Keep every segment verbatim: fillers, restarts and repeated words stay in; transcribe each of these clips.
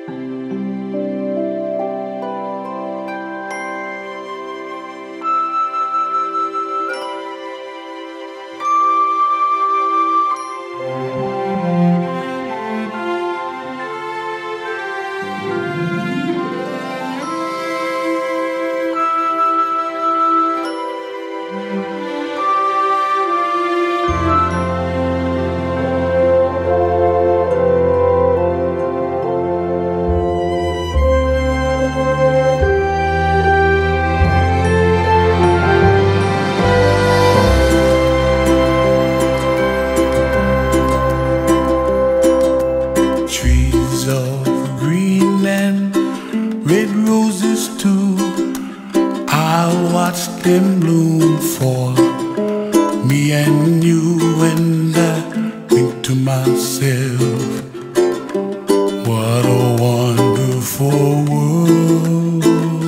them bloom for me and you, and I think to myself, what a wonderful world.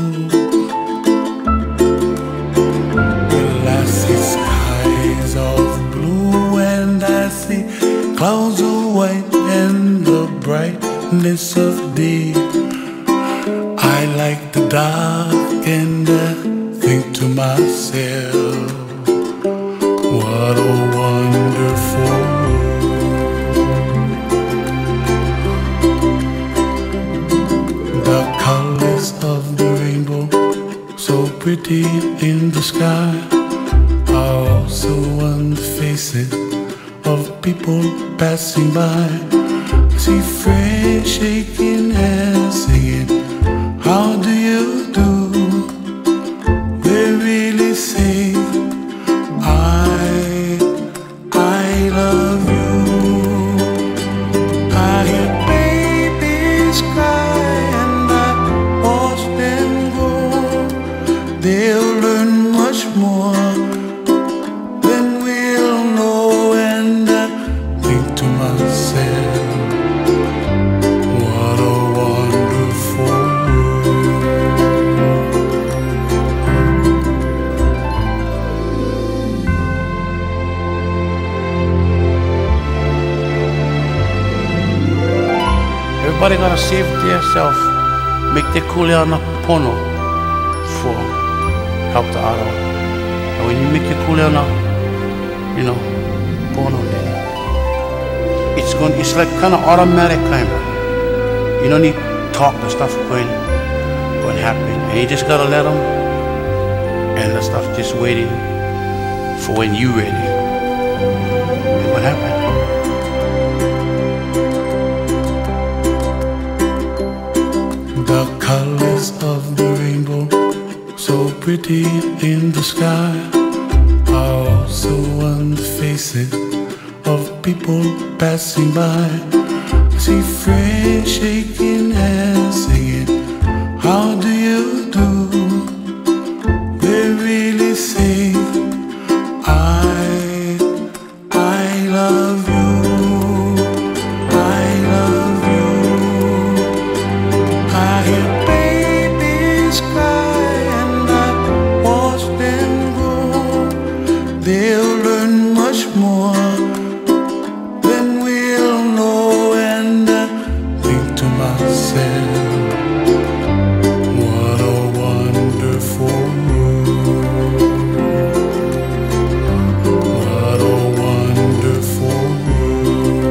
Well, I see skies of blue and I see clouds of white and the brightness of day. I like the dark and I think to myself, what a wonderful world. The colors of the rainbow, so pretty in the sky, are also on the faces of people passing by. I see friends shaking hands, singing, how do you do? They really say, I, I love you. I hear babies cry and I watch them grow. They'll learn much more than we'll know, and I think to myself, what a wonderful world. Everybody gotta save themselves, make the kuleana pono for help the other. And when you make your kuleana, you know, pono, then it's going, it's like kind of automatic kind of. You don't need to talk the stuff going, going to happen, and you just gotta let them, and the stuff just waiting for when you ready. And what happened? The colors of the rainbow, so pretty in the sky, are also on the faces of people passing by. I see friends shaking hands, singing, how do you do? They really say, I, I love you. I love you. I hear babies cry and I watch them grow. They'll learn much more than we'll know, and I think to myself, what a wonderful world. What a wonderful world.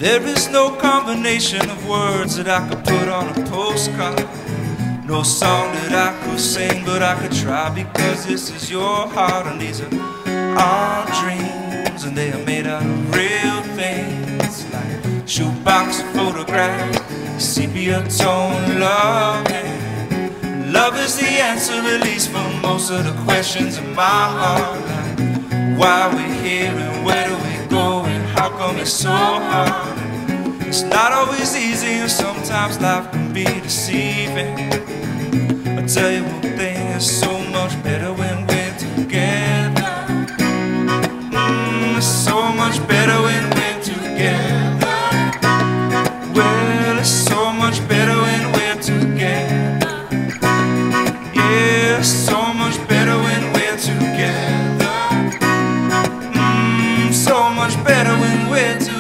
There is no combination of words that I could put on a postcard, no song that I could sing, but I could try, because this is your heart and these are our dreams, and they are made out of real things, like shoebox photographs, sepia tone loving. Love is the answer, at least for most of the questions in my heart, like why we're here and where do we go and how come it's so hard. It's not always easy and sometimes life can be deceiving. I tell you one thing, it's so much better when we're together. Mm, it's so much better when we're together. Well, it's so much better when we're together. Yeah, it's so much better when we're together. Mm, so much better when we're together.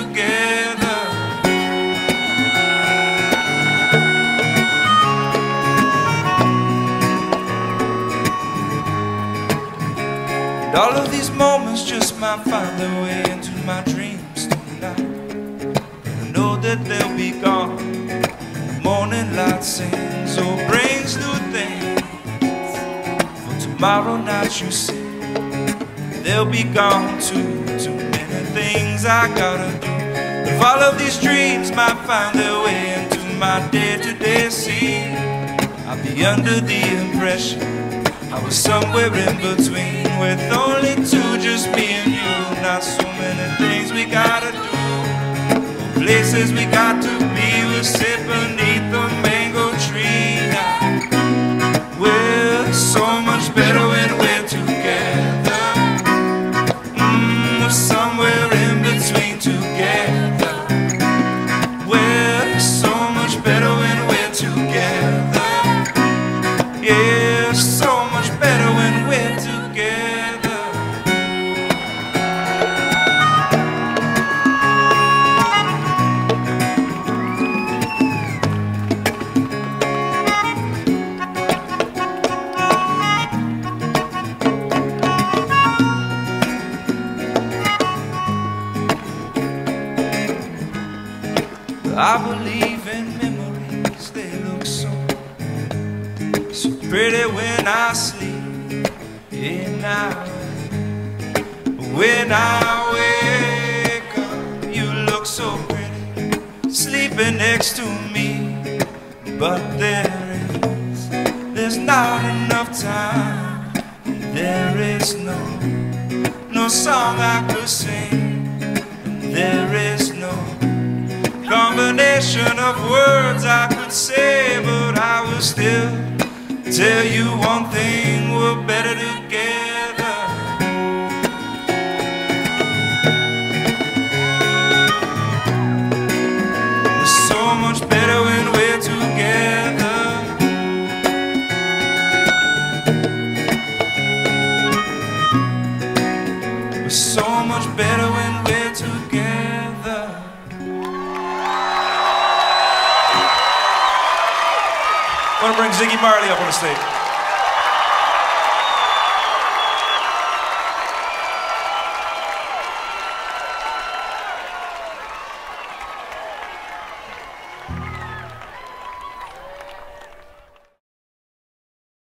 And all of these moments just might find their way into my dreams tonight. And I know that they'll be gone. The morning light sings or brings new things. For tomorrow night you see, they'll be gone too. Too many things I gotta do. If all of these dreams might find their way into my day-to-day scene, I'll be under the impression I was somewhere in between, with only two, just me and you. Not so many things we gotta do, or places we got to be. We'll sit beneath the mango tree now. Well, it's so much better when we're together. Mm, we're somewhere in between together. Well, it's so much better when we're together. Yeah, it's so much better when we're together. I believe in memories, they look so so pretty when I sleep at night. When I wake up, you look so pretty, sleeping next to me. But there is, there's not enough time. There is no, no song I could sing. There is no combination of words I could say, but I will still tell you one thing, we're better together. We're so much better when we're together. We're so much better when we're together. I want to bring Ziggy Marley up on the stage.